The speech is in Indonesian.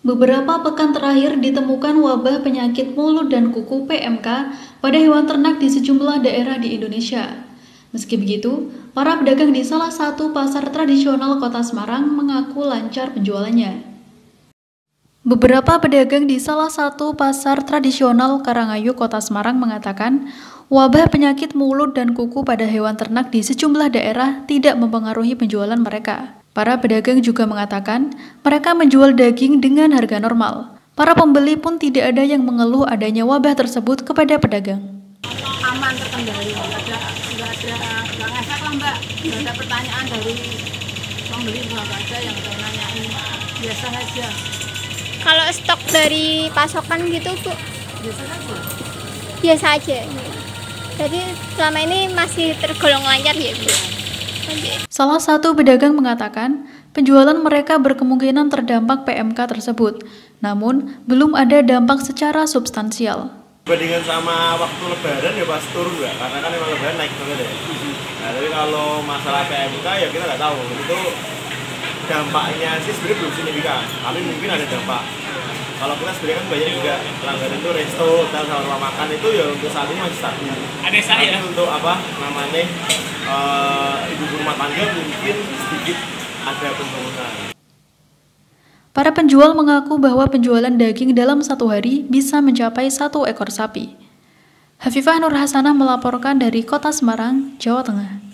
Beberapa pekan terakhir ditemukan wabah penyakit mulut dan kuku (PMK) pada hewan ternak di sejumlah daerah di Indonesia. Meski begitu, para pedagang di salah satu pasar tradisional Kota Semarang mengaku lancar penjualannya. Beberapa pedagang di salah satu pasar tradisional Karangayu, Kota Semarang mengatakan, wabah penyakit mulut dan kuku pada hewan ternak di sejumlah daerah tidak mempengaruhi penjualan mereka. Para pedagang juga mengatakan mereka menjual daging dengan harga normal. Para pembeli pun tidak ada yang mengeluh adanya wabah tersebut kepada pedagang. Aman, terkendali, nggak ngefek lah Mbak, nggak ada pertanyaan dari pembeli, nggak ada yang nanyain, biasa aja. Kalau stok dari pasokan gitu Bu? Biasa aja. Biasa aja. Jadi selama ini masih tergolong lancar ya Bu? Salah satu pedagang mengatakan penjualan mereka berkemungkinan terdampak PMK tersebut, namun belum ada dampak secara substansial. Bandingan sama waktu lebaran ya pas turun nggak, karena kan emang lebaran naik banget ya. Nah tapi kalau masalah PMK ya kita nggak tahu, itu dampaknya sih sebenarnya belum signifikan, tapi mungkin ada dampak. Kalau kita sebenarnya kan banyak juga pelanggan itu resto, hotel, sama rumah makan itu ya untuk saat ini masih stabil. Ada saya. Tapi untuk apa namanya ibu rumah tangga mungkin sedikit ada penurunan. Para penjual mengaku bahwa penjualan daging dalam satu hari bisa mencapai 1 ekor sapi. Hafifah Nur Hasanah melaporkan dari Kota Semarang, Jawa Tengah.